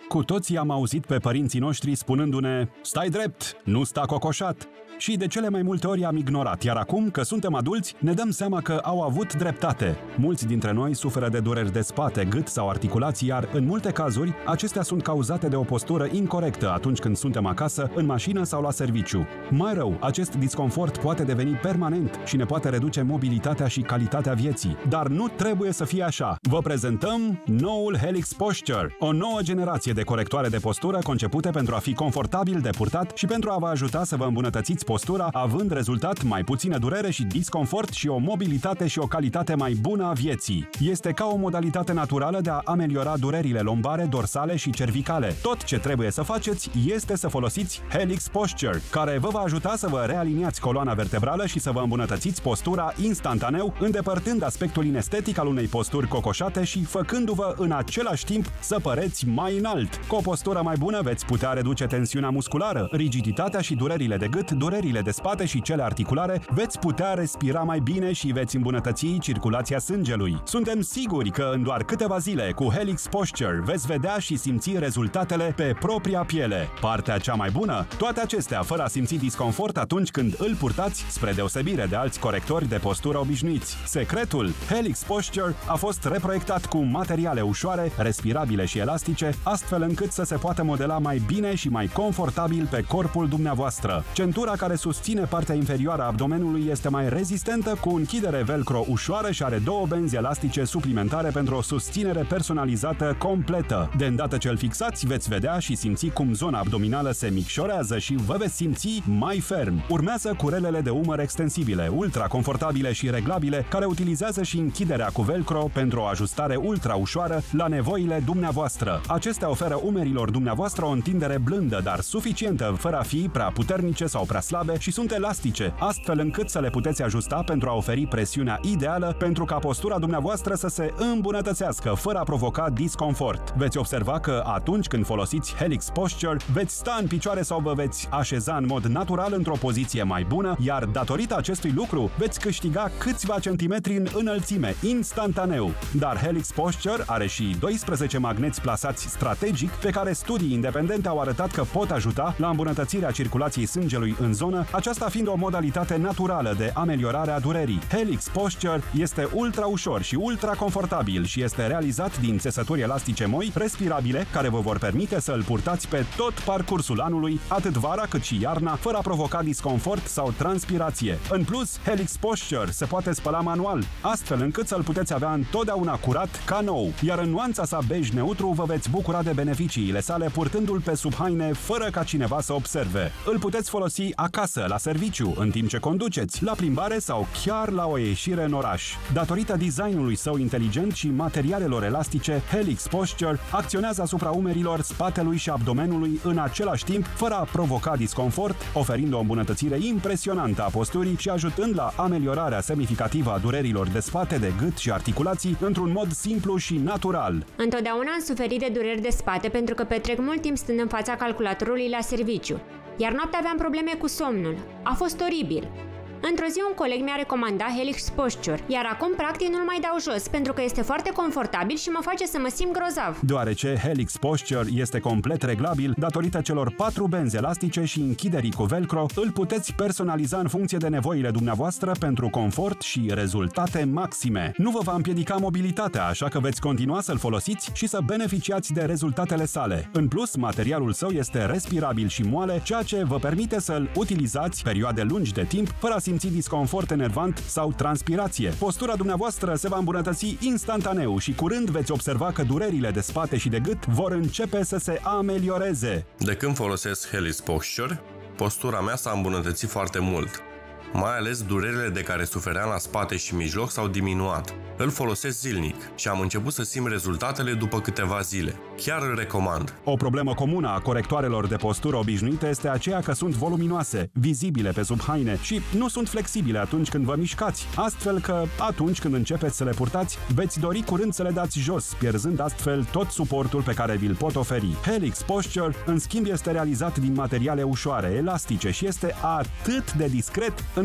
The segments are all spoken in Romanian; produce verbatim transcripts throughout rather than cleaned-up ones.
Cu toții am auzit pe părinții noștri spunându-ne: stai drept, nu sta cocoșat. Și de cele mai multe ori am ignorat, iar acum, că suntem adulți, ne dăm seama că au avut dreptate. Mulți dintre noi suferă de dureri de spate, gât sau articulații, iar în multe cazuri, acestea sunt cauzate de o postură incorectă atunci când suntem acasă, în mașină sau la serviciu. Mai rău, acest disconfort poate deveni permanent și ne poate reduce mobilitatea și calitatea vieții. Dar nu trebuie să fie așa. Vă prezentăm noul Helix Posture, o nouă generație de corectoare de postură concepute pentru a fi confortabil de purtat și pentru a vă ajuta să vă îmbunătățiți postura, având rezultat mai puțină durere și disconfort și o mobilitate și o calitate mai bună a vieții. Este ca o modalitate naturală de a ameliora durerile lombare, dorsale și cervicale. Tot ce trebuie să faceți este să folosiți Helix Posture, care vă va ajuta să vă realiniați coloana vertebrală și să vă îmbunătățiți postura instantaneu, îndepărtând aspectul inestetic al unei posturi cocoșate și făcându-vă în același timp să păreți mai înalt. Cu o postură mai bună veți putea reduce tensiunea musculară, rigiditatea și durerile de gât, durerile de spate și cele articulare, veți putea respira mai bine și veți îmbunătăți circulația sângelui. Suntem siguri că în doar câteva zile cu Helix Posture veți vedea și simți rezultatele pe propria piele. Partea cea mai bună? Toate acestea fără a simți disconfort atunci când îl purtați, spre deosebire de alți corectori de postură obișnuiți. Secretul? Helix Posture a fost reproiectat cu materiale ușoare, respirabile și elastice, astfel încât să se poată modela mai bine și mai confortabil pe corpul dumneavoastră. Centura care susține partea inferioară a abdomenului este mai rezistentă, cu închidere velcro ușoară și are două benzi elastice suplimentare pentru o susținere personalizată completă. De îndată ce îl fixați, veți vedea și simți cum zona abdominală se micșorează și vă veți simți mai ferm. Urmează curelele de umăr extensibile, ultra confortabile și reglabile, care utilizează și închiderea cu velcro pentru o ajustare ultra ușoară la nevoile dumneavoastră. Acestea oferă umerilor dumneavoastră o întindere blândă, dar suficientă, fără a fi prea puternice sau prea slabe, și sunt elastice, astfel încât să le puteți ajusta pentru a oferi presiunea ideală pentru ca postura dumneavoastră să se îmbunătățească fără a provoca disconfort. Veți observa că atunci când folosiți Helix Posture, veți sta în picioare sau vă veți așeza în mod natural într-o poziție mai bună, iar datorită acestui lucru veți câștiga câțiva centimetri în înălțime, instantaneu. Dar Helix Posture are și doisprezece magneți plasați strategic, pe care studii independente au arătat că pot ajuta la îmbunătățirea circulației sângelui în zonă, aceasta fiind o modalitate naturală de ameliorare a durerii. Helix Posture este ultra ușor și ultra confortabil și este realizat din țesături elastice moi, respirabile, care vă vor permite să îl purtați pe tot parcursul anului, atât vara cât și iarna, fără a provoca disconfort sau transpirație. În plus, Helix Posture se poate spăla manual, astfel încât să-l puteți avea întotdeauna curat ca nou, iar în nuanța sa bej neutru vă veți bucura de beneficiile sale purtându-l pe sub haine fără ca cineva să observe. Îl puteți folosi acasă, la serviciu, în timp ce conduceți, la plimbare sau chiar la o ieșire în oraș. Datorită designului său inteligent și materialelor elastice, Helix Posture acționează asupra umerilor, spatelui și abdomenului în același timp, fără a provoca disconfort, oferind o îmbunătățire impresionantă a posturii și ajutând la ameliorarea semnificativă a durerilor de spate, de gât și articulații într-un mod simplu și natural. Întotdeauna am suferit de dureri de spate pentru că petrec mult timp stând în fața calculatorului la serviciu. Iar noaptea aveam probleme cu somnul. A fost oribil. Într-o zi un coleg mi-a recomandat Helix Posture, iar acum practic nu-l mai dau jos pentru că este foarte confortabil și mă face să mă simt grozav. Deoarece Helix Posture este complet reglabil, datorită celor patru benzi elastice și închiderii cu velcro, îl puteți personaliza în funcție de nevoile dumneavoastră pentru confort și rezultate maxime. Nu vă va împiedica mobilitatea, așa că veți continua să-l folosiți și să beneficiați de rezultatele sale. În plus, materialul său este respirabil și moale, ceea ce vă permite să-l utilizați perioade lungi de timp fără a simți disconfort enervant sau transpirație. Postura dumneavoastră se va îmbunătăți instantaneu și curând veți observa că durerile de spate și de gât vor începe să se amelioreze. De când folosesc Helix Posture, postura mea s-a îmbunătățit foarte mult. Mai ales durerile de care sufeream la spate și mijloc s-au diminuat. Îl folosesc zilnic și am început să simt rezultatele după câteva zile. Chiar îl recomand. O problemă comună a corectoarelor de postură obișnuite este aceea că sunt voluminoase, vizibile pe sub haine și nu sunt flexibile atunci când vă mișcați, astfel că atunci când începeți să le purtați, veți dori curând să le dați jos, pierzând astfel tot suportul pe care vi-l pot oferi. Helix Posture, în schimb, este realizat din materiale ușoare, elastice și este atât de discret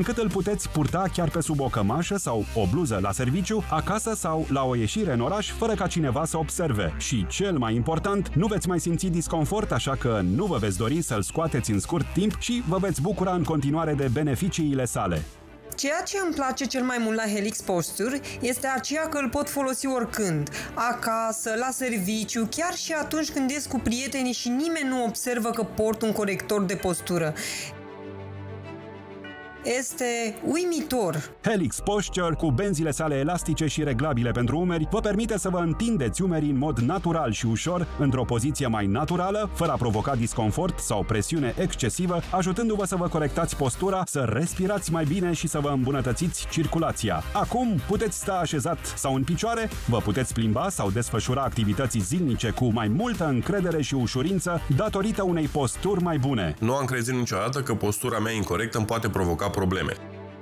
încât îl puteți purta chiar pe sub o cămașă sau o bluză la serviciu, acasă sau la o ieșire în oraș, fără ca cineva să observe. Și cel mai important, nu veți mai simți disconfort, așa că nu vă veți dori să-l scoateți în scurt timp și vă veți bucura în continuare de beneficiile sale. Ceea ce îmi place cel mai mult la Helix Posture este aceea că îl pot folosi oricând, acasă, la serviciu, chiar și atunci când ies cu prietenii și nimeni nu observă că port un corector de postură. Este uimitor! Helix Posture, cu benzile sale elastice și reglabile pentru umeri, vă permite să vă întindeți umerii în mod natural și ușor, într-o poziție mai naturală, fără a provoca disconfort sau presiune excesivă, ajutându-vă să vă corectați postura, să respirați mai bine și să vă îmbunătățiți circulația. Acum puteți sta așezat sau în picioare, vă puteți plimba sau desfășura activități zilnice cu mai multă încredere și ușurință, datorită unei posturi mai bune. Nu am crezut niciodată că postura mea incorectă îmi poate provoca probleme.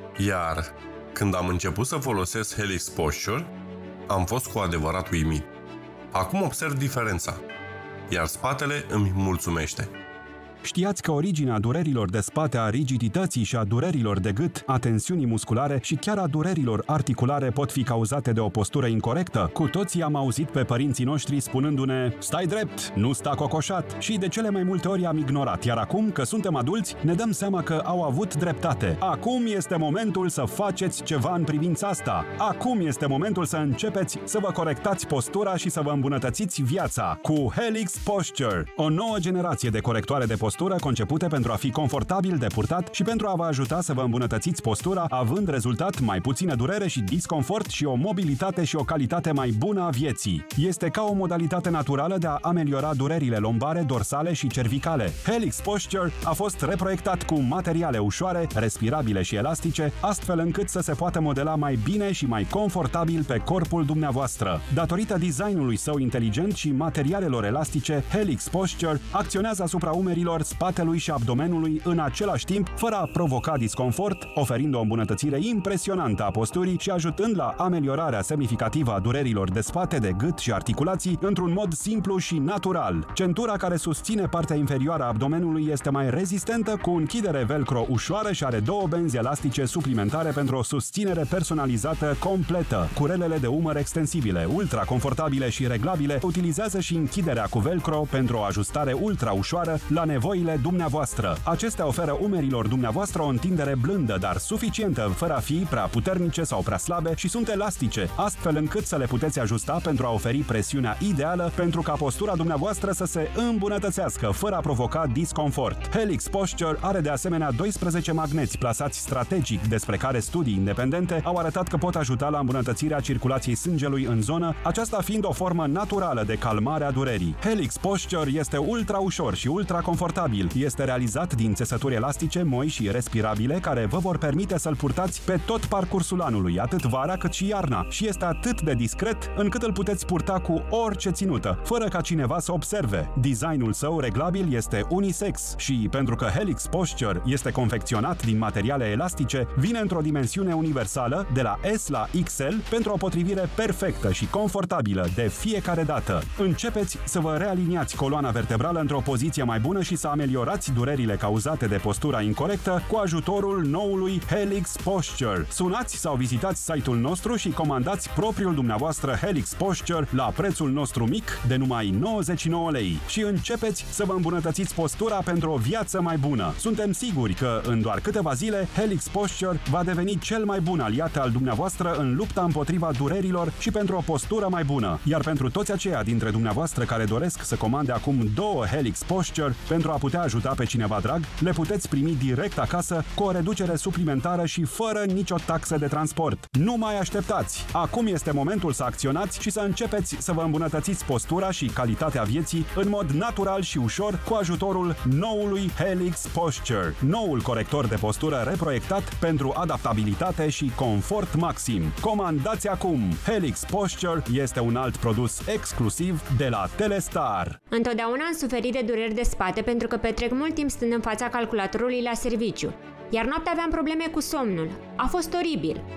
Iar când am început să folosesc Helix Posture, am fost cu adevărat uimit. Acum observ diferența, iar spatele îmi mulțumește. Știați că originea durerilor de spate, a rigidității și a durerilor de gât, a tensiunii musculare și chiar a durerilor articulare pot fi cauzate de o postură incorectă? Cu toții am auzit pe părinții noștri spunându-ne: stai drept, nu sta cocoșat, și de cele mai multe ori am ignorat, iar acum că suntem adulți ne dăm seama că au avut dreptate. Acum este momentul să faceți ceva în privința asta. Acum este momentul să începeți să vă corectați postura și să vă îmbunătățiți viața cu Helix Posture, o nouă generație de corectoare de postură postură concepute pentru a fi confortabil de purtat și pentru a vă ajuta să vă îmbunătățiți postura, având rezultat mai puțină durere și disconfort și o mobilitate și o calitate mai bună a vieții. Este ca o modalitate naturală de a ameliora durerile lombare, dorsale și cervicale. Helix Posture a fost reproiectat cu materiale ușoare, respirabile și elastice, astfel încât să se poată modela mai bine și mai confortabil pe corpul dumneavoastră. Datorită designului său inteligent și materialelor elastice, Helix Posture acționează asupra umerilor, spatelui și abdomenului în același timp, fără a provoca disconfort, oferind o îmbunătățire impresionantă a posturii și ajutând la ameliorarea semnificativă a durerilor de spate, de gât și articulații într-un mod simplu și natural. Centura care susține partea inferioară a abdomenului este mai rezistentă, cu închidere velcro ușoară și are două benzi elastice suplimentare pentru o susținere personalizată completă. Curelele de umăr extensibile, ultra confortabile și reglabile, utilizează și închiderea cu velcro pentru o ajustare ultra ușoară la nevoile dumneavoastră. Acestea oferă umerilor dumneavoastră o întindere blândă, dar suficientă, fără a fi prea puternice sau prea slabe, și sunt elastice, astfel încât să le puteți ajusta pentru a oferi presiunea ideală pentru ca postura dumneavoastră să se îmbunătățească, fără a provoca disconfort. Helix Posture are de asemenea doisprezece magneți plasați strategic, despre care studii independente au arătat că pot ajuta la îmbunătățirea circulației sângelui în zonă, aceasta fiind o formă naturală de calmare a durerii. Helix Posture este ultra ușor și ultra confortabil. Este realizat din țesături elastice, moi și respirabile, care vă vor permite să-l purtați pe tot parcursul anului, atât vara cât și iarna, și este atât de discret încât îl puteți purta cu orice ținută, fără ca cineva să observe. Designul său reglabil este unisex și, pentru că Helix Posture este confecționat din materiale elastice, vine într-o dimensiune universală, de la S la X L, pentru o potrivire perfectă și confortabilă de fiecare dată. Începeți să vă realiniați coloana vertebrală într-o poziție mai bună și să ameliorați durerile cauzate de postura incorectă cu ajutorul noului Helix Posture. Sunați sau vizitați site-ul nostru și comandați propriul dumneavoastră Helix Posture la prețul nostru mic de numai nouăzeci și nouă lei și începeți să vă îmbunătățiți postura pentru o viață mai bună. Suntem siguri că în doar câteva zile Helix Posture va deveni cel mai bun aliat al dumneavoastră în lupta împotriva durerilor și pentru o postură mai bună. Iar pentru toți aceia dintre dumneavoastră care doresc să comande acum două Helix Posture pentru a putea ajuta pe cineva drag, le puteți primi direct acasă cu o reducere suplimentară și fără nicio taxă de transport. Nu mai așteptați! Acum este momentul să acționați și să începeți să vă îmbunătățiți postura și calitatea vieții în mod natural și ușor cu ajutorul noului Helix Posture, noul corector de postură reproiectat pentru adaptabilitate și confort maxim. Comandați acum! Helix Posture este un alt produs exclusiv de la Telestar. Întotdeauna am suferit de dureri de spate pentru că petrec mult timp stând în fața calculatorului la serviciu, iar noaptea aveam probleme cu somnul. A fost oribil.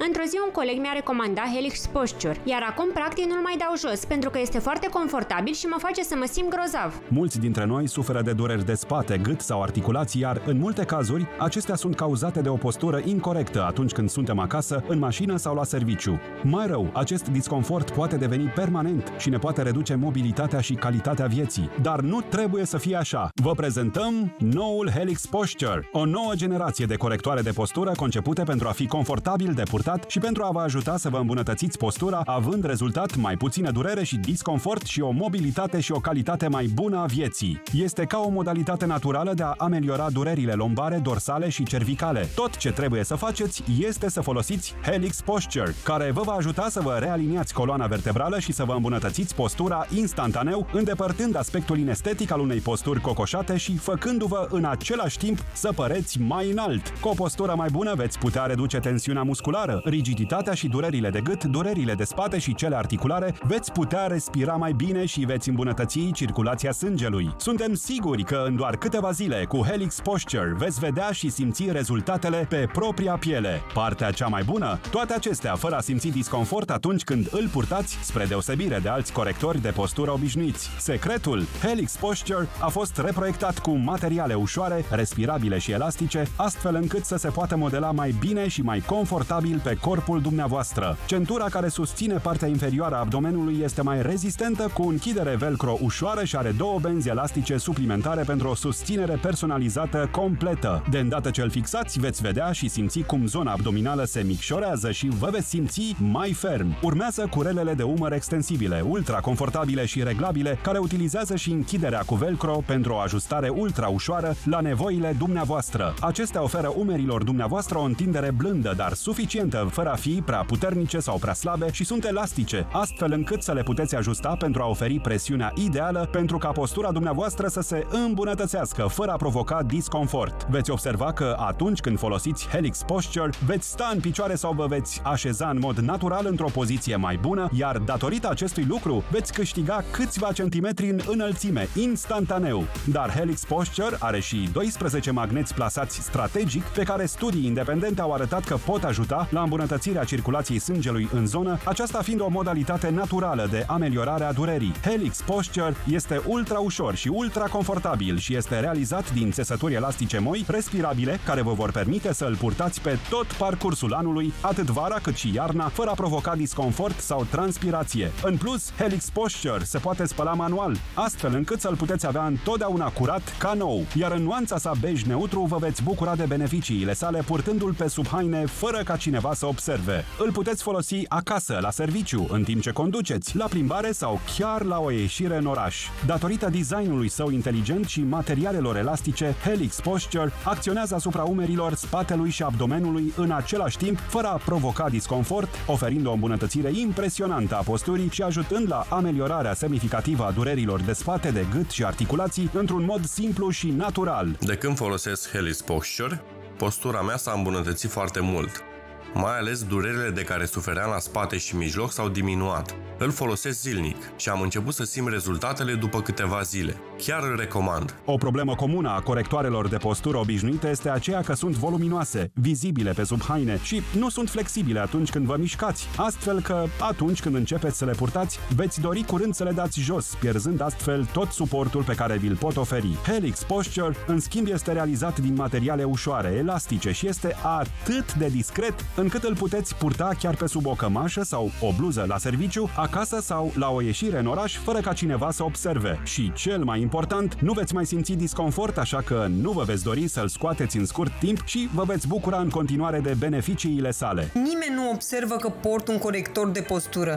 Într-o zi un coleg mi-a recomandat Helix Posture, iar acum practic nu-l mai dau jos pentru că este foarte confortabil și mă face să mă simt grozav. Mulți dintre noi suferă de dureri de spate, gât sau articulații, iar în multe cazuri acestea sunt cauzate de o postură incorectă atunci când suntem acasă, în mașină sau la serviciu. Mai rău, acest disconfort poate deveni permanent și ne poate reduce mobilitatea și calitatea vieții. Dar nu trebuie să fie așa. Vă prezentăm noul Helix Posture, o nouă generație de corectoare de postură concepute pentru a fi confortabil de purtat și pentru a vă ajuta să vă îmbunătățiți postura, având rezultat mai puțină durere și disconfort și o mobilitate și o calitate mai bună a vieții. Este ca o modalitate naturală de a ameliora durerile lombare, dorsale și cervicale. Tot ce trebuie să faceți este să folosiți Helix Posture, care vă va ajuta să vă realiniați coloana vertebrală și să vă îmbunătățiți postura instantaneu, îndepărtând aspectul inestetic al unei posturi cocoșate și făcându-vă în același timp să păreți mai înalt. Cu o postură mai bună veți putea reduce tensiunea musculară, rigiditatea și durerile de gât, durerile de spate și cele articulare, veți putea respira mai bine și veți îmbunătăți circulația sângelui. Suntem siguri că în doar câteva zile cu Helix Posture veți vedea și simți rezultatele pe propria piele. Partea cea mai bună? Toate acestea fără a simți disconfort atunci când îl purtați, spre deosebire de alți corectori de postură obișnuiți. Secretul? Helix Posture a fost reproiectat cu materiale ușoare, respirabile și elastice, astfel încât să se poată modela mai bine și mai confortabil pe corpul dumneavoastră. Centura care susține partea inferioară a abdomenului este mai rezistentă, cu închidere velcro ușoară și are două benzi elastice suplimentare pentru o susținere personalizată completă. De îndată ce îl fixați, veți vedea și simți cum zona abdominală se micșorează și vă veți simți mai ferm. Urmează curelele de umăr extensibile, ultra confortabile și reglabile, care utilizează și închiderea cu velcro pentru o ajustare ultra ușoară la nevoile dumneavoastră. Acestea oferă umerilor dumneavoastră o întindere blândă, dar suficientă, fără a fi prea puternice sau prea slabe, și sunt elastice, astfel încât să le puteți ajusta pentru a oferi presiunea ideală pentru ca postura dumneavoastră să se îmbunătățească, fără a provoca disconfort. Veți observa că atunci când folosiți Helix Posture, veți sta în picioare sau vă veți așeza în mod natural într-o poziție mai bună, iar datorită acestui lucru veți câștiga câțiva centimetri în înălțime, instantaneu. Dar Helix Posture are și doisprezece magneți plasați strategic, pe care studii independente au arătat că pot ajuta la îmbunătățirea circulației sângelui în zonă, aceasta fiind o modalitate naturală de ameliorare a durerii. Helix Posture este ultra ușor și ultra confortabil și este realizat din țesături elastice moi, respirabile, care vă vor permite să îl purtați pe tot parcursul anului, atât vara cât și iarna, fără a provoca disconfort sau transpirație. În plus, Helix Posture se poate spăla manual, astfel încât să-l puteți avea întotdeauna curat ca nou, iar în nuanța sa bej neutru vă veți bucura de beneficiile sale purtându-l pe sub haine fără ca cineva să observe. Îl puteți folosi acasă, la serviciu, în timp ce conduceți, la plimbare sau chiar la o ieșire în oraș. Datorită designului său inteligent și materialelor elastice, Helix Posture acționează asupra umerilor, spatelui și abdomenului în același timp, fără a provoca disconfort, oferind o îmbunătățire impresionantă a posturii și ajutând la ameliorarea semnificativă a durerilor de spate, de gât și articulații într-un mod simplu și natural. De când folosesc Helix Posture, postura mea s-a îmbunătățit foarte mult. Mai ales durerile de care sufeream la spate și mijloc s-au diminuat. Îl folosesc zilnic și am început să simt rezultatele după câteva zile. Chiar îl recomand. O problemă comună a corectoarelor de postură obișnuite este aceea că sunt voluminoase, vizibile pe sub haine și nu sunt flexibile atunci când vă mișcați, astfel că atunci când începeți să le purtați, veți dori curând să le dați jos, pierzând astfel tot suportul pe care vi-l pot oferi. Helix Posture, în schimb, este realizat din materiale ușoare, elastice și este atât de discret încât îl puteți purta chiar pe sub o cămașă sau o bluză la serviciu, acasă sau la o ieșire în oraș, fără ca cineva să observe. Și cel mai important, nu veți mai simți disconfort, așa că nu vă veți dori să-l scoateți în scurt timp și vă veți bucura în continuare de beneficiile sale. Nimeni nu observă că port un corector de postură.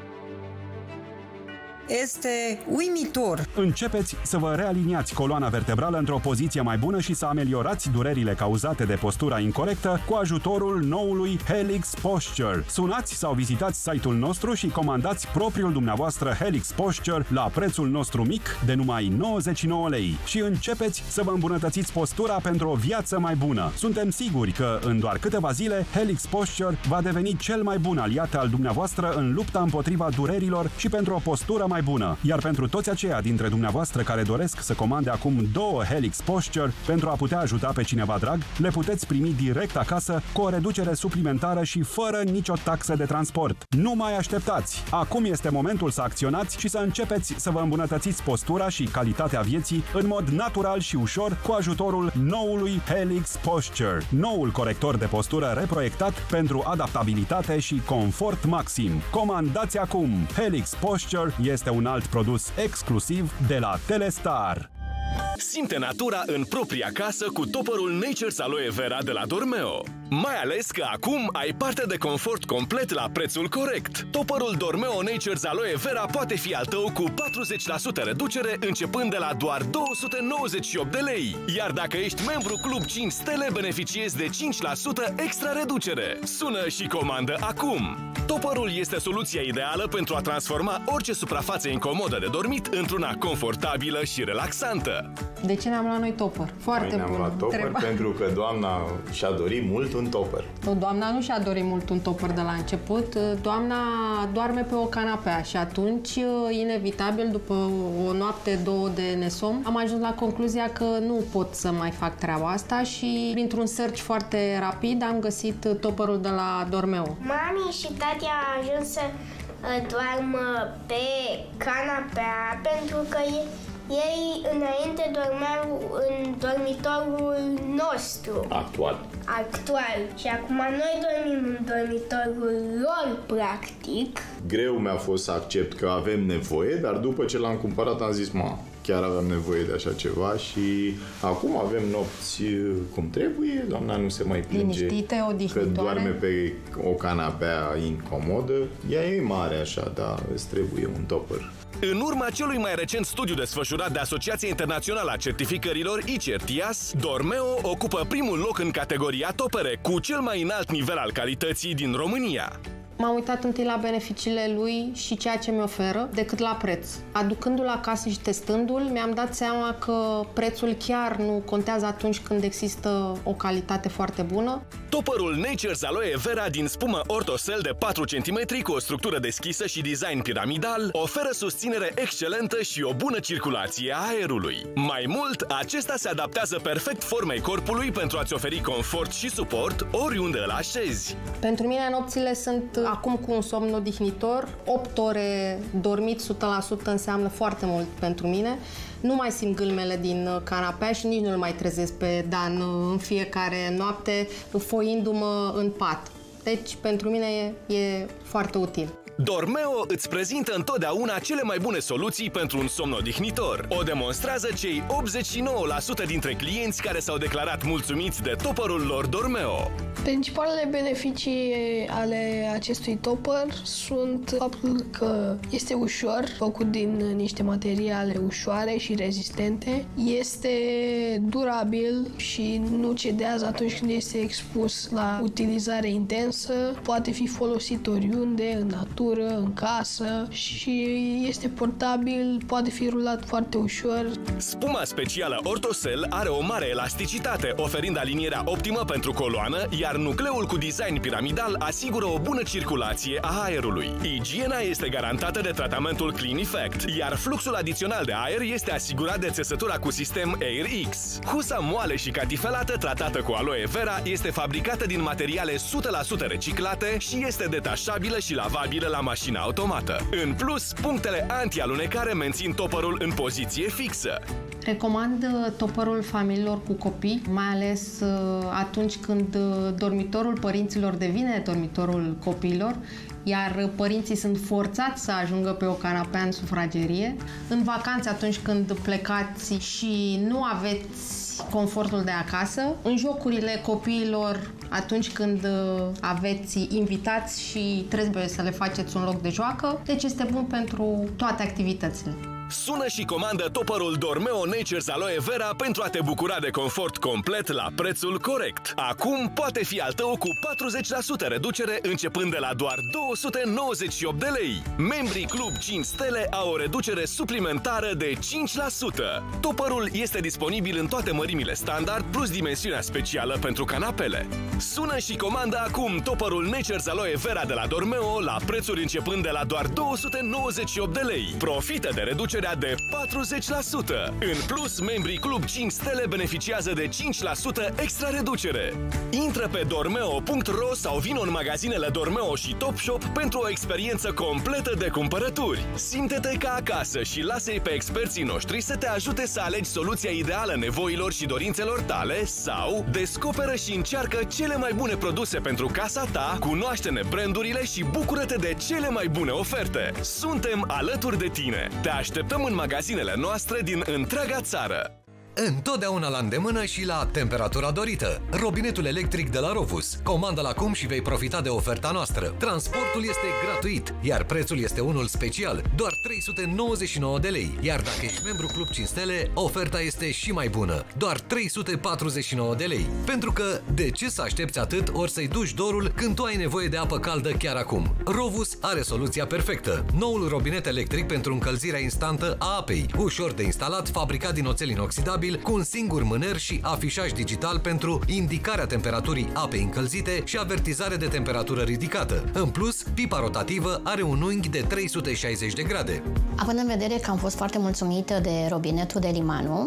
Este uimitor. Începeți să vă realiniați coloana vertebrală într-o poziție mai bună și să ameliorați durerile cauzate de postura incorectă cu ajutorul noului Helix Posture. Sunați sau vizitați site-ul nostru și comandați propriul dumneavoastră Helix Posture la prețul nostru mic de numai nouăzeci și nouă lei și începeți să vă îmbunătățiți postura pentru o viață mai bună. Suntem siguri că în doar câteva zile Helix Posture va deveni cel mai bun aliat al dumneavoastră în lupta împotriva durerilor și pentru o postură mai mai bună. Iar pentru toți aceia dintre dumneavoastră care doresc să comande acum două Helix Posture pentru a putea ajuta pe cineva drag, le puteți primi direct acasă cu o reducere suplimentară și fără nicio taxă de transport. Nu mai așteptați! Acum este momentul să acționați și să începeți să vă îmbunătățiți postura și calitatea vieții în mod natural și ușor cu ajutorul noului Helix Posture, noul corector de postură reproiectat pentru adaptabilitate și confort maxim. Comandați acum! Helix Posture este un alt produs exclusiv de la Telestar. Simte natura în propria casă cu topperul Nature's Aloe Vera de la Dormeo. Mai ales că acum ai parte de confort complet la prețul corect. Topperul Dormeo Nature's Aloe Vera poate fi al tău cu patruzeci la sută reducere începând de la doar două sute nouăzeci și opt de lei. Iar dacă ești membru Club cinci Stele, beneficiezi de cinci la sută extra reducere. Sună și comandă acum! Topperul este soluția ideală pentru a transforma orice suprafață incomodă de dormit într-una confortabilă și relaxantă. De ce ne-am luat noi topper? Foarte noi bun. ne-am luat topper Treba. pentru că doamna și-a dorit mult un topper. Nu, doamna nu și-a dorit mult un topper de la început. Doamna doarme pe o canapea și atunci, inevitabil, după o noapte, două de nesom, am ajuns la concluzia că nu pot să mai fac treaba asta și, printr-un search foarte rapid, am găsit topperul de la Dormeo. Mami și tati au ajuns să doarmă pe canapea pentru că ei înainte dormeau în dormitorul nostru. Actual. Actual. Și acum noi dormim în dormitorul lor, practic. Greu mi-a fost să accept că avem nevoie, dar după ce l-am cumpărat am zis, ma, chiar aveam nevoie de așa ceva și acum avem nopți cum trebuie, doamna nu se mai plânge liniștite, că doarme pe o canapea incomodă. Ea e mare așa, dar îți trebuie un topper. În urma celui mai recent studiu desfășurat de Asociația Internațională a Certificărilor I C E R T I A S, Dormeo ocupă primul loc în categoria topere, cu cel mai înalt nivel al calității din România. M-am uitat întâi la beneficiile lui și ceea ce mi oferă, decât la preț. Aducându-l acasă și testându-l, mi-am dat seama că prețul chiar nu contează atunci când există o calitate foarte bună. Topperul Nature's Aloe Vera din spumă ortosel de patru centimetri cu o structură deschisă și design piramidal oferă susținere excelentă și o bună circulație a aerului. Mai mult, acesta se adaptează perfect formei corpului pentru a-ți oferi confort și suport oriunde îl așezi. Pentru mine nopțile sunt acum cu un somn odihnitor. opt ore dormit o sută la sută înseamnă foarte mult pentru mine. Nu mai simt gâlmele din canapea și nici nu-l mai trezesc pe Dan în fiecare noapte, foindu-mă în pat. Deci, pentru mine e, e foarte util. Dormeo îți prezintă întotdeauna cele mai bune soluții pentru un somn odihnitor. O demonstrează cei optzeci și nouă la sută dintre clienți care s-au declarat mulțumiți de topperul lor Dormeo. Principalele beneficii ale acestui topper sunt faptul că este ușor, făcut din niște materiale ușoare și rezistente, este durabil și nu cedează atunci când este expus la utilizare intensă, poate fi folosit oriunde, în natură, în casă și este portabil, poate fi rulat foarte ușor. Spuma specială ortosel are o mare elasticitate, oferind alinierea optimă pentru coloană, iar nucleul cu design piramidal asigură o bună circulație a aerului. Igiena este garantată de tratamentul Clean Effect, iar fluxul adițional de aer este asigurat de țesătura cu sistem AirX. Husa moale și catifelată tratată cu aloe vera este fabricată din materiale o sută la sută reciclate și este detașabilă și lavabilă la mașina automată. În plus, punctele anti-alunecare mențin topperul în poziție fixă. Recomand topperul familiilor cu copii, mai ales atunci când dormitorul părinților devine dormitorul copiilor, iar părinții sunt forțați să ajungă pe o canapea în sufragerie. În vacanțe, atunci când plecați și nu aveți confortul de acasă, în jocurile copiilor, atunci când aveți invitați și trebuie să le faceți un loc de joacă, deci este bun pentru toate activitățile. Sună și comandă topperul Dormeo Nature's Aloe Vera pentru a te bucura de confort complet la prețul corect. Acum poate fi al tău cu patruzeci la sută reducere începând de la doar două sute nouăzeci și opt de lei. Membrii Club cinci Stele au o reducere suplimentară de cinci la sută. Topperul este disponibil în toate mărimile standard plus dimensiunea specială pentru canapele. Sună și comandă acum topperul Nature's Aloe Vera de la Dormeo la prețuri începând de la doar două sute nouăzeci și opt de lei. Profită de reducerea de patruzeci la sută. În plus, membrii Club cinci Stele beneficiază de cinci la sută extra reducere. Intră pe dormeo punct ro sau vină în magazinele Dormeo și Topshop pentru o experiență completă de cumpărături. Simte-te ca acasă și lasă-i pe experții noștri să te ajute să alegi soluția ideală nevoilor și dorințelor tale sau descoperă și încearcă cele mai bune produse pentru casa ta, cunoaște-ne brandurile și bucură-te de cele mai bune oferte. Suntem alături de tine. Te așteptăm în magazinele noastre din întreaga țară. Întotdeauna la îndemână și la temperatura dorită. Robinetul electric de la Rovus. Comandă-l acum și vei profita de oferta noastră. Transportul este gratuit, iar prețul este unul special, doar trei sute nouăzeci și nouă de lei. Iar dacă ești membru Club cinci Stele, oferta este și mai bună, doar trei sute patruzeci și nouă de lei. Pentru că de ce să aștepți atât ori să-i duci dorul când tu ai nevoie de apă caldă chiar acum? Rovus are soluția perfectă. Noul robinet electric pentru încălzirea instantă a apei. Ușor de instalat, fabricat din oțel inoxidabil, cu un singur mâner și afișaj digital pentru indicarea temperaturii apei încălzite și avertizare de temperatură ridicată. În plus, pipa rotativă are un unghi de trei sute șaizeci de grade. Având în vedere că am fost foarte mulțumită de robinetul de Limanu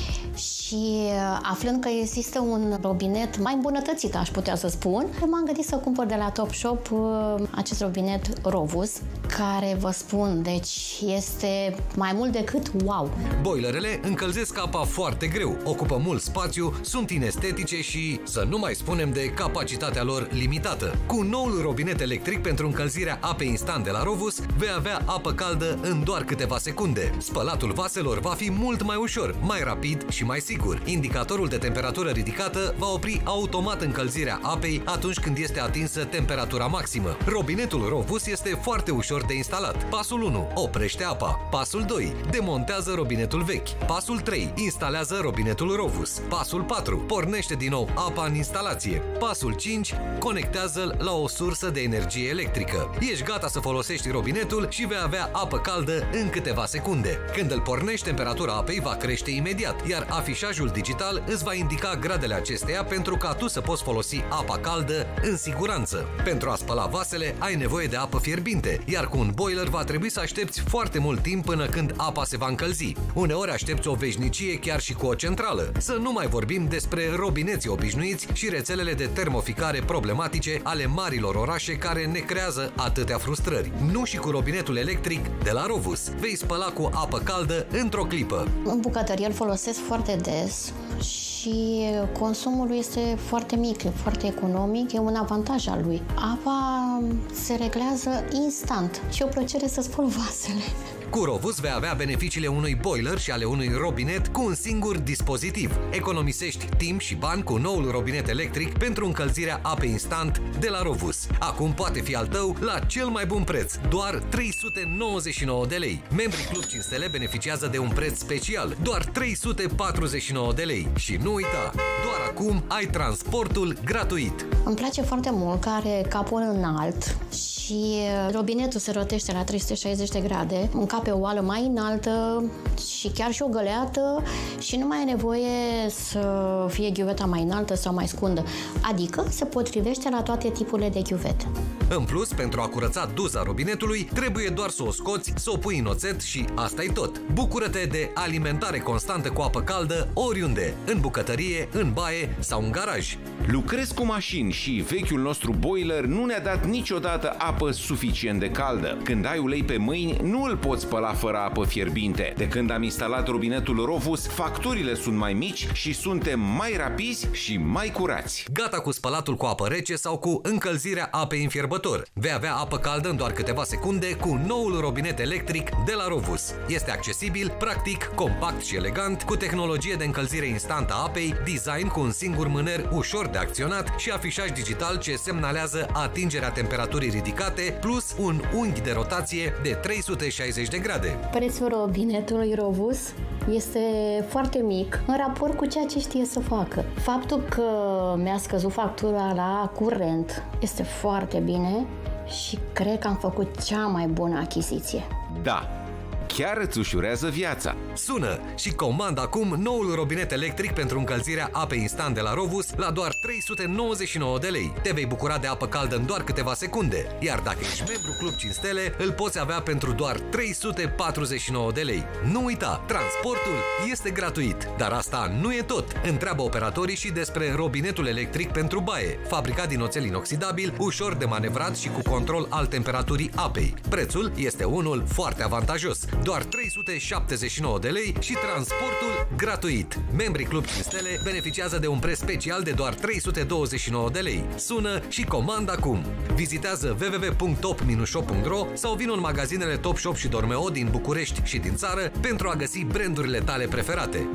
și aflând că există un robinet mai îmbunătățit, aș putea să spun, m-am gândit să cumpăr de la Topshop acest robinet Rovus, care, vă spun, deci este mai mult decât wow! Boilerele încălzesc apa foarte greu, ocupă mult spațiu, sunt inestetice și, să nu mai spunem de capacitatea lor limitată. Cu noul robinet electric pentru încălzirea apei instant de la Rovus, vei avea apă caldă în doar câteva secunde. Spălatul vaselor va fi mult mai ușor, mai rapid și mai sigur. Indicatorul de temperatură ridicată va opri automat încălzirea apei atunci când este atinsă temperatura maximă. Robinetul Rovus este foarte ușor de instalat. Pasul unu. Oprește apa. Pasul doi. Demontează robinetul vechi. Pasul trei. Instalează robinetul Rovus. Pasul patru. Pornește din nou apa în instalație. Pasul cinci. Conectează-l la o sursă de energie electrică. Ești gata să folosești robinetul și vei avea apă caldă în câteva secunde. Când îl pornești, temperatura apei va crește imediat, iar afișajul digital îți va indica gradele acesteia pentru ca tu să poți folosi apa caldă în siguranță. Pentru a spăla vasele ai nevoie de apă fierbinte, iar cu un boiler va trebui să aștepți foarte mult timp până când apa se va încălzi. Uneori aștepți o veșnicie chiar și cu o centrală. Să nu mai vorbim despre robineții obișnuiți și rețelele de termoficare problematice ale marilor orașe care ne creează atâtea frustrări. Nu și cu robinetul electric de la Rovus. Vei spăla cu apă caldă într-o clipă. În bucătărie îl folosesc foarte des și consumul lui este foarte mic, foarte economic, e un avantaj al lui. Apa se reglează instant și e o plăcere să spăl vasele. Cu Rovus vei avea beneficiile unui boiler și ale unui robinet cu un singur dispozitiv. Economisești timp și bani cu noul robinet electric pentru încălzirea apei instant de la Rovus. Acum poate fi al tău la cel mai bun preț, doar trei sute nouăzeci și nouă de lei. Membrii Club cinci Stele beneficiază de un preț special, doar trei sute patruzeci și nouă de lei. Și nu uita, doar acum ai transportul gratuit. Îmi place foarte mult că are capul înalt și robinetul se rotește la trei sute șaizeci de grade, încape o oală mai înaltă și chiar și o găleată și nu mai e nevoie să fie ghiuveta mai înaltă sau mai scundă, adică se potrivește la toate tipurile de ghiuvete. În plus, pentru a curăța duza robinetului, trebuie doar să o scoți, să o pui în oțet și asta-i tot. Bucură-te de alimentare constantă cu apă caldă oriunde, în bucătărie, în baie sau în garaj. Lucrez cu mașini și vechiul nostru boiler nu ne-a dat niciodată apă suficient de caldă. Când ai ulei pe mâini, nu îl poți spăla fără apă fierbinte. De când am instalat robinetul Rovus, facturile sunt mai mici și suntem mai rapizi și mai curați. Gata cu spălatul cu apă rece sau cu încălzirea apei în fierbător. Vei avea apă caldă în doar câteva secunde cu noul robinet electric de la Rovus. Este accesibil, practic, compact și elegant, cu tehnologie de încălzire instantă a apei, design cu un singur mâner ușor de acționat și afișaj digital ce semnalează atingerea temperaturii ridicate, plus un unghi de rotație de trei sute șaizeci de de grade. Prețul robinetului Rovus este foarte mic în raport cu ceea ce știe să facă. Faptul că mi-a scăzut factura la curent este foarte bine și cred că am făcut cea mai bună achiziție. Da, chiar îți ușurează viața. Sună și comandă acum noul robinet electric pentru încălzirea apei instant de la Rovus la doar trei sute nouăzeci și nouă de lei. Te vei bucura de apă caldă în doar câteva secunde, iar dacă ești membru Club cinci Stele, îl poți avea pentru doar trei sute patruzeci și nouă de lei. Nu uita, transportul este gratuit. Dar asta nu e tot. Întreabă operatorii și despre robinetul electric pentru baie, fabricat din oțel inoxidabil, ușor de manevrat și cu control al temperaturii apei. Prețul este unul foarte avantajos. Doar trei sute șaptezeci și nouă de lei și transportul gratuit. Membrii Club cinci Stele beneficiază de un preț special de doar trei sute douăzeci și nouă de lei. Sună și comandă acum. Vizitează w w w punct top shop punct r o sau vină în magazinele Topshop și Dormeo din București și din țară pentru a găsi brandurile tale preferate.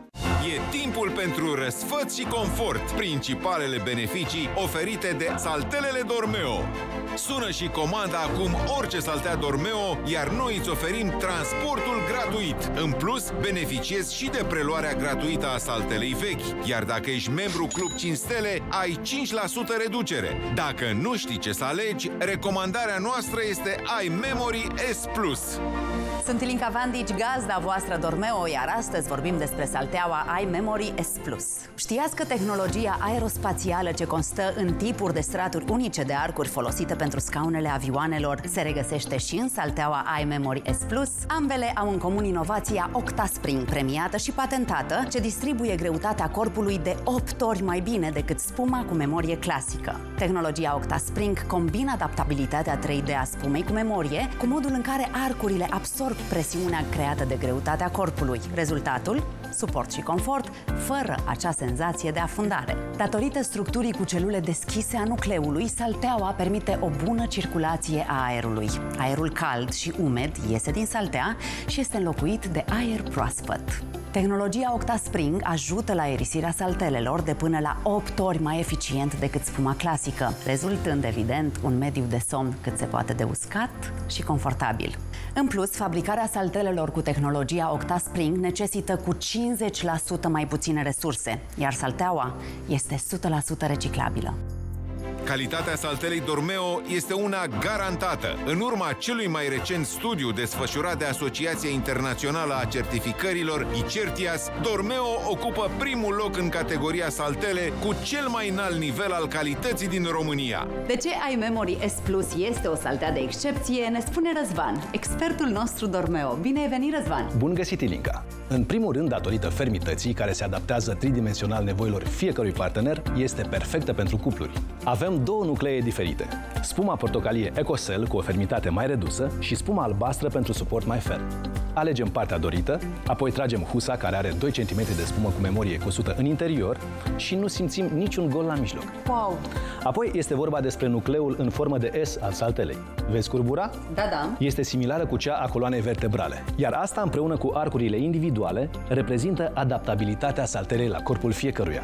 E timpul pentru răsfăț și confort, principalele beneficii oferite de saltelele Dormeo. Sună și comanda acum orice saltea Dormeo, iar noi îți oferim transportul gratuit. În plus, beneficiezi și de preluarea gratuită a saltelei vechi, iar dacă ești membru Club cinci Stele, ai cinci la sută reducere. Dacă nu știi ce să alegi, recomandarea noastră este iMemory S Plus. Sunt Ilinca Vandici, gazda voastră Dormeo, iar astăzi vorbim despre salteaua iMemory S Plus. Știați că tehnologia aerospațială ce constă în tipuri de straturi unice de arcuri folosite pentru scaunele avioanelor se regăsește și în salteaua iMemory S Plus? Ambele au în comun inovația OctaSpring, premiată și patentată, ce distribuie greutatea corpului de opt ori mai bine decât spuma cu memorie clasică. Tehnologia OctaSpring combină adaptabilitatea trei D a spumei cu memorie cu modul în care arcurile absorb presiunea creată de greutatea corpului. Rezultatul? Suport și confort, fără acea senzație de afundare. Datorită structurii cu celule deschise a nucleului, salteaua permite o bună circulație a aerului. Aerul cald și umed iese din saltea și este înlocuit de aer proaspăt. Tehnologia OctaSpring ajută la aerisirea saltelelor de până la opt ori mai eficient decât spuma clasică, rezultând, evident, un mediu de somn cât se poate de uscat și confortabil. În plus, fabricarea saltelelor cu tehnologia OctaSpring necesită cu cincizeci la sută mai puține resurse, iar salteaua este o sută la sută reciclabilă. Calitatea saltelei Dormeo este una garantată. În urma celui mai recent studiu desfășurat de Asociația Internațională a Certificărilor, ICERTIAS, Dormeo ocupă primul loc în categoria saltele cu cel mai înalt nivel al calității din România. De ce iMemory S Plus este o saltea de excepție, ne spune Răzvan, expertul nostru Dormeo. Bine ai venit, Răzvan! Bun găsit, Ilinca! În primul rând, datorită fermității care se adaptează tridimensional nevoilor fiecărui partener, este perfectă pentru cupluri. Avem două nuclee diferite. Spuma portocalie EcoCell cu o fermitate mai redusă și spuma albastră pentru suport mai ferm. Alegem partea dorită, apoi tragem husa care are doi centimetri de spumă cu memorie cusută în interior și nu simțim niciun gol la mijloc. Wow! Apoi este vorba despre nucleul în formă de S al saltelei. Vezi curbura? Da, da. Este similară cu cea a coloanei vertebrale, iar asta împreună cu arcurile individuale reprezintă adaptabilitatea saltelei la corpul fiecăruia.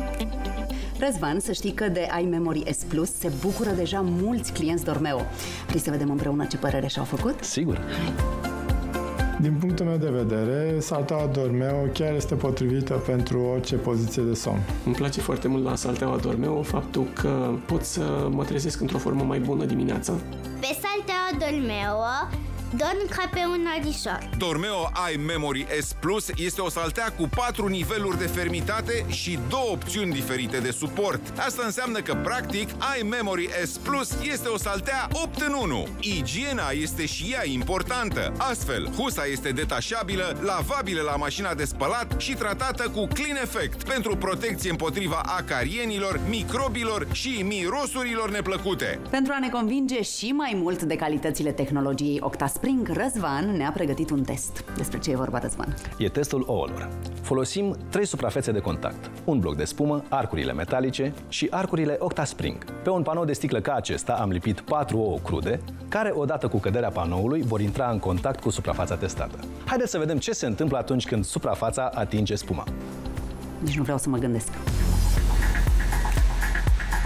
Răzvan, să știi că de iMemory S Plus se bucură deja mulți clienți Dormeo. Vrei să vedem împreună ce părere și-au făcut? Sigur! Hai. Din punctul meu de vedere, salteaua Dormeo chiar este potrivită pentru orice poziție de somn. Îmi place foarte mult la salteaua Dormeo faptul că pot să mă trezesc într-o formă mai bună dimineața. Pe salteaua Dormeo dorm ca pe un norișor. Dormeo iMemory S Plus este o saltea cu patru niveluri de fermitate și două opțiuni diferite de suport. Asta înseamnă că, practic, iMemory S Plus este o saltea opt în unu. Igiena este și ea importantă. Astfel, husa este detașabilă, lavabilă la mașina de spălat și tratată cu Clean Effect pentru protecție împotriva acarienilor, microbilor și mirosurilor neplăcute. Pentru a ne convinge și mai mult de calitățile tehnologiei OctaSpring, Răzvan ne-a pregătit un test. Despre ce e vorba, Răzvan? E testul ouălor. Folosim trei suprafețe de contact. Un bloc de spumă, arcurile metalice și arcurile OctaSpring. Pe un panou de sticlă ca acesta am lipit patru ouă crude, care odată cu căderea panoului vor intra în contact cu suprafața testată. Haideți să vedem ce se întâmplă atunci când suprafața atinge spuma. Nici nu vreau să mă gândesc.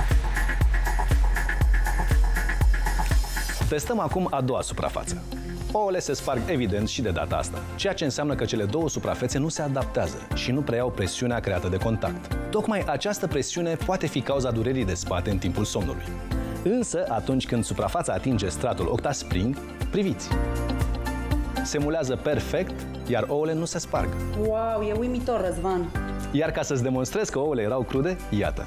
Testăm acum a doua suprafață. Ouăle se sparg evident și de data asta, ceea ce înseamnă că cele două suprafețe nu se adaptează și nu preiau presiunea creată de contact. Tocmai această presiune poate fi cauza durerii de spate în timpul somnului. Însă, atunci când suprafața atinge stratul octaspring, priviți! Se mulează perfect, iar ouăle nu se sparg. Wow, e uimitor, Răzvan! Iar ca să-ți demonstrez că ouăle erau crude, iată!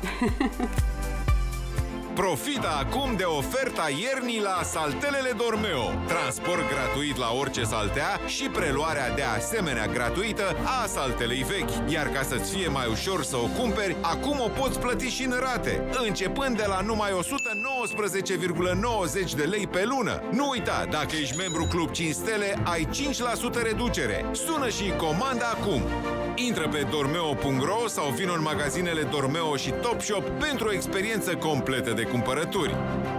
Profită acum de oferta iernii la saltelele Dormeo. Transport gratuit la orice saltea și preluarea de asemenea gratuită a saltelei vechi. Iar ca să-ți fie mai ușor să o cumperi, acum o poți plăti și în rate, începând de la numai o sută nouăsprezece virgulă nouăzeci de lei pe lună. Nu uita, dacă ești membru Club cinci Stele, ai cinci la sută reducere. Sună și comanda acum! Intră pe dormeo punct ro sau vină în magazinele Dormeo și Topshop pentru o experiență completă de cumpărături.